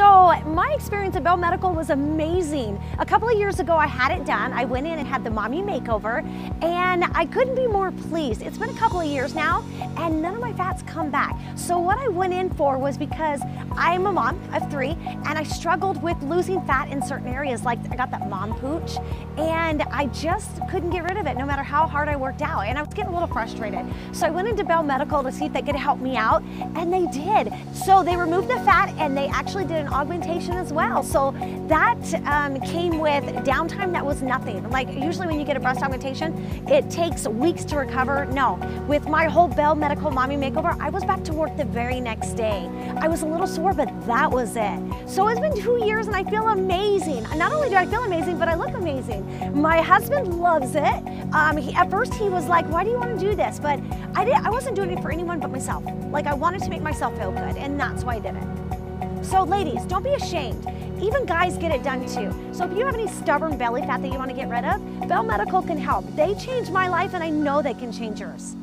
So my experience at Belle Medical was amazing. A couple of years ago, I had it done. I went in and had the Mommy Makeover, and I couldn't be more pleased. It's been a couple of years now, and none of my fat's come back. So what I went in for was because I'm a mom of 3, and I struggled with losing fat in certain areas. Like I got that mom pooch, and I just couldn't get rid of it no matter how hard I worked out, and I was getting a little frustrated. So I went into Belle Medical to see if they could help me out, and they did. So they removed the fat, and they actually did an augmentation as well. So that came with downtime that was nothing. Like usually when you get a breast augmentation, it takes weeks to recover. No, with my whole Belle Medical Mommy Makeover, I was back to work the very next day. I was a little sore, but that was it. So it's been 2 years and I feel amazing. Not only do I feel amazing, but I look amazing. My husband loves it. At first he was like, why do you want to do this? But I wasn't doing it for anyone but myself. Like I wanted to make myself feel good, and that's why I did it. So ladies, don't be ashamed. Even guys get it done too. So if you have any stubborn belly fat that you want to get rid of, Belle Medical can help. They changed my life, and I know they can change yours.